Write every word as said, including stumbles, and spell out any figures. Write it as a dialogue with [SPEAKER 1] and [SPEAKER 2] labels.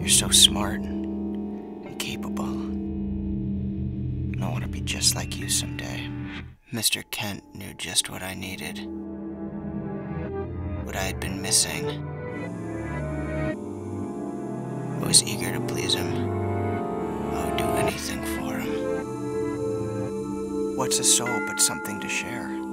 [SPEAKER 1] You're so smart and capable. I want to be just like you someday. Mister Kent knew just what I needed. What I had been missing. I was eager to please him. I would do anything for him. What's a soul but something to share?